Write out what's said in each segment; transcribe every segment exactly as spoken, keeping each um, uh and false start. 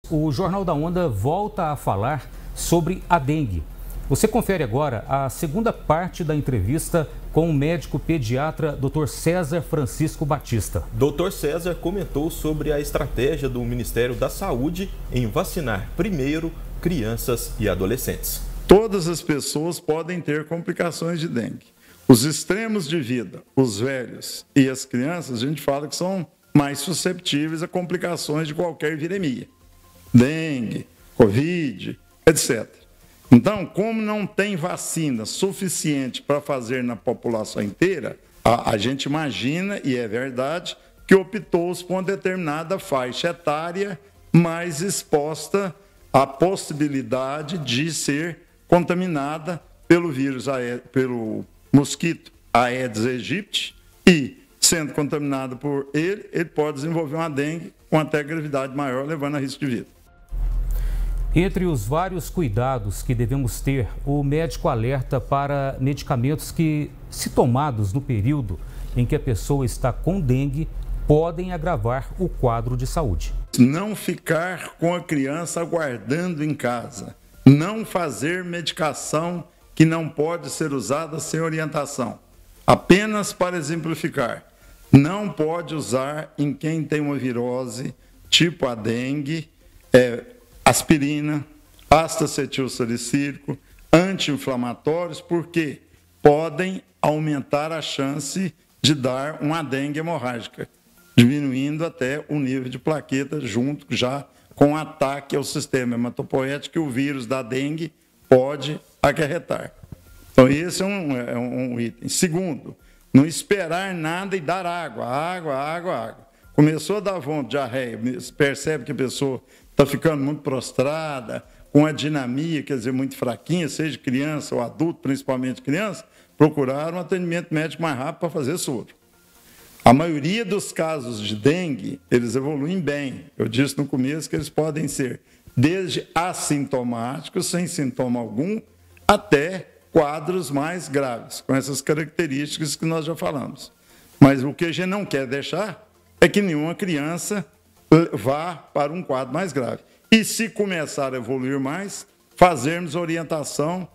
O Jornal da Onda volta a falar sobre a dengue. Você confere agora a segunda parte da entrevista com o médico pediatra doutor César Francisco Batista. doutor César comentou sobre a estratégia do Ministério da Saúde em vacinar primeiro crianças e adolescentes. Todas as pessoas podem ter complicações de dengue. Os extremos de vida, os velhos e as crianças, a gente fala que são mais susceptíveis a complicações de qualquer viremia. Dengue, Covid, etcétera. Então, como não tem vacina suficiente para fazer na população inteira, a, a gente imagina, e é verdade, que optou-se por uma determinada faixa etária mais exposta à possibilidade de ser contaminada pelo vírus, pelo mosquito Aedes aegypti, e, sendo contaminado por ele, ele pode desenvolver uma dengue com até gravidade maior, levando a risco de vida. Entre os vários cuidados que devemos ter, o médico alerta para medicamentos que, se tomados no período em que a pessoa está com dengue, podem agravar o quadro de saúde. Não ficar com a criança aguardando em casa. Não fazer medicação que não pode ser usada sem orientação. Apenas para exemplificar, não pode usar em quem tem uma virose, tipo a dengue, é, aspirina, ácido acetilsalicílico, anti-inflamatórios, porque podem aumentar a chance de dar uma dengue hemorrágica, diminuindo até o nível de plaqueta junto já com o ataque ao sistema hematopoético que o vírus da dengue pode acarretar. Então, esse é um, é um item. Segundo, não esperar nada e dar água, água, água, água. Começou a dar vontade, diarreia, percebe que a pessoa está ficando muito prostrada, com a dinamia, quer dizer, muito fraquinha, seja criança ou adulto, principalmente criança, procurar um atendimento médico mais rápido para fazer soro. A maioria dos casos de dengue, eles evoluem bem. Eu disse no começo que eles podem ser desde assintomáticos, sem sintoma algum, até quadros mais graves, com essas características que nós já falamos. Mas o que a gente não quer deixar é que nenhuma criança vá para um quadro mais grave. E se começar a evoluir mais, fazermos orientação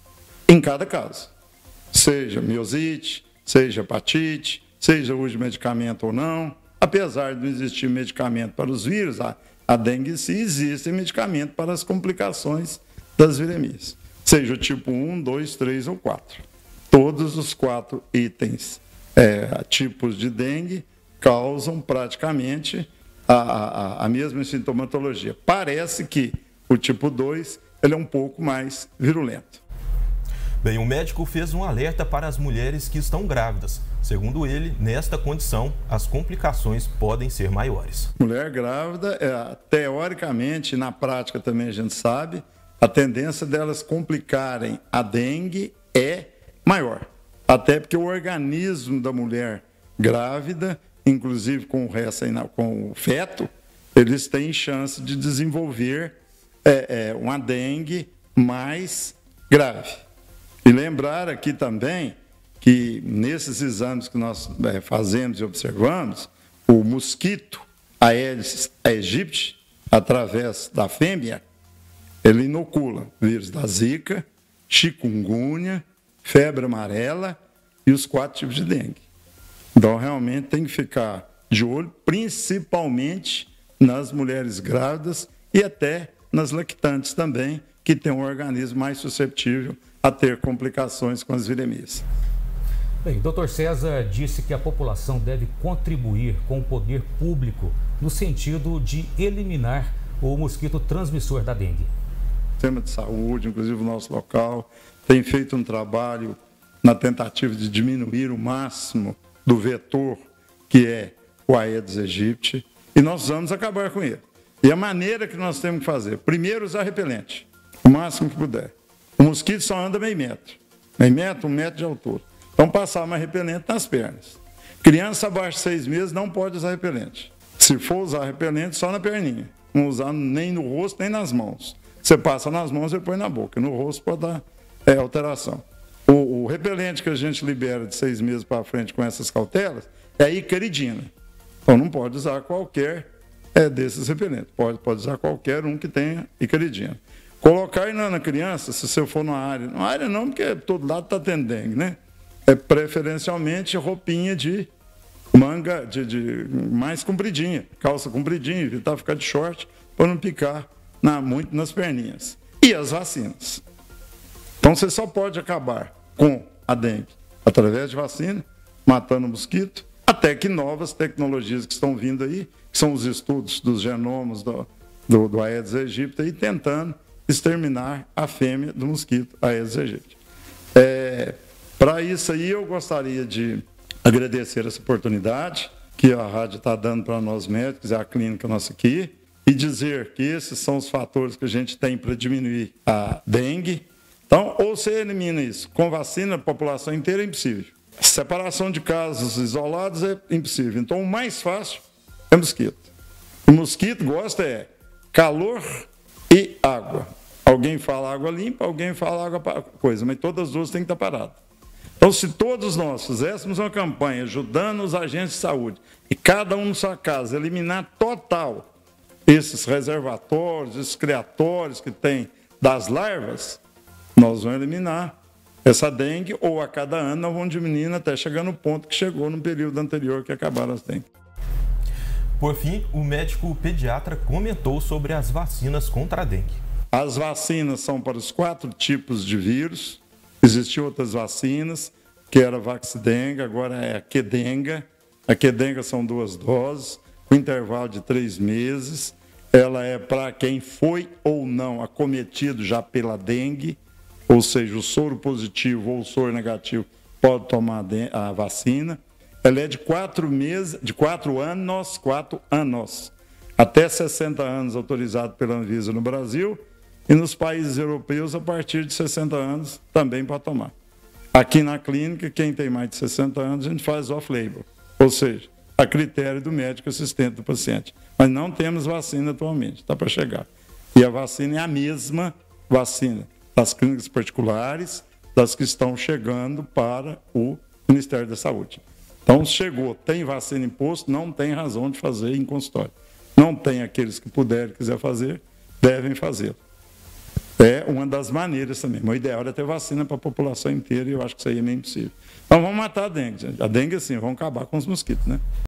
em cada caso. Seja miosite, seja hepatite, seja uso de medicamento ou não. Apesar de não existir medicamento para os vírus, a, a dengue em si existe medicamento para as complicações das viremias. Seja o tipo um, dois, três ou quatro. Todos os quatro itens, é, tipos de dengue, causam praticamente A, a, a mesma sintomatologia. Parece que o tipo dois ele é um pouco mais virulento. Bem, o médico fez um alerta para as mulheres que estão grávidas. Segundo ele, nesta condição, as complicações podem ser maiores. Mulher grávida, é, teoricamente, na prática também a gente sabe, a tendência delas complicarem a dengue é maior. Até porque o organismo da mulher grávida, inclusive com o, resto, com o feto, eles têm chance de desenvolver é, é, uma dengue mais grave. E lembrar aqui também que nesses exames que nós é, fazemos e observamos, o mosquito Aedes aegypti, através da fêmea, ele inocula vírus da zika, chikungunya, febre amarela e os quatro tipos de dengue. Então, realmente, tem que ficar de olho, principalmente nas mulheres grávidas e até nas lactantes também, que têm um organismo mais suscetível a ter complicações com as viremias. Bem, doutor César disse que a população deve contribuir com o poder público no sentido de eliminar o mosquito transmissor da dengue. O sistema de saúde, inclusive o nosso local, tem feito um trabalho na tentativa de diminuir o máximo do vetor, que é o Aedes aegypti, e nós vamos acabar com ele. E a maneira que nós temos que fazer, primeiro usar repelente, o máximo que puder. O mosquito só anda meio metro, meio metro, um metro de altura. Então, passar mais repelente nas pernas. Criança abaixo de seis meses não pode usar repelente. Se for usar repelente, só na perninha. Não usar nem no rosto, nem nas mãos. Você passa nas mãos e põe na boca. No rosto pode dar é, alteração. O, o repelente que a gente libera de seis meses para frente com essas cautelas é a icaridina. Então, não pode usar qualquer é desses repelentes. Pode, pode usar qualquer um que tenha icaridina. Colocar na, na criança, se você for numa área, numa área não, porque todo lado está tendo dengue, né? É preferencialmente roupinha de manga de, de mais compridinha, calça compridinha, evitar ficar de short para não picar na, muito nas perninhas. E as vacinas. Então você só pode acabar com a dengue através de vacina, matando o mosquito, até que novas tecnologias que estão vindo aí, que são os estudos dos genomas do, do, do Aedes aegypti, aí, tentando exterminar a fêmea do mosquito Aedes aegypti. É, para isso aí eu gostaria de agradecer essa oportunidade que a rádio está dando para nós médicos e a clínica nossa aqui, e dizer que esses são os fatores que a gente tem para diminuir a dengue. Então, ou você elimina isso com vacina, a população inteira é impossível. Separação de casos isolados é impossível. Então, o mais fácil é mosquito. O mosquito gosta é calor e água. Alguém fala água limpa, alguém fala água coisa, mas todas as duas têm que estar paradas. Então, se todos nós fizéssemos uma campanha ajudando os agentes de saúde e cada um na sua casa eliminar total esses reservatórios, esses criatórios que tem das larvas, nós vamos eliminar essa dengue, ou a cada ano nós vamos diminuindo até chegar no ponto que chegou no período anterior que acabaram as dengue. Por fim, o médico pediatra comentou sobre as vacinas contra a dengue. As vacinas são para os quatro tipos de vírus. Existiam outras vacinas, que era a Vaxidenga, agora é a Qdenga. A Qdenga são duas doses, com intervalo de três meses. Ela é para quem foi ou não acometido já pela dengue, ou seja, o soro positivo ou o soro negativo pode tomar a vacina. Ela é de quatro meses, de quatro anos, quatro anos, até sessenta anos autorizado pela Anvisa no Brasil, e nos países europeus a partir de sessenta anos também pode tomar. Aqui na clínica, quem tem mais de sessenta anos, a gente faz off-label, ou seja, a critério do médico assistente do paciente. Mas não temos vacina atualmente, está para chegar. E a vacina é a mesma vacina das clínicas particulares, das que estão chegando para o Ministério da Saúde. Então, chegou, tem vacina em posto, não tem razão de fazer em consultório. Não tem aqueles que puderem e quiser fazer, devem fazê-lo. É uma das maneiras também. O ideal era ter vacina para a população inteira, e eu acho que isso aí é meio impossível. Então, vamos matar a dengue, gente. A dengue, assim, vamos acabar com os mosquitos, né?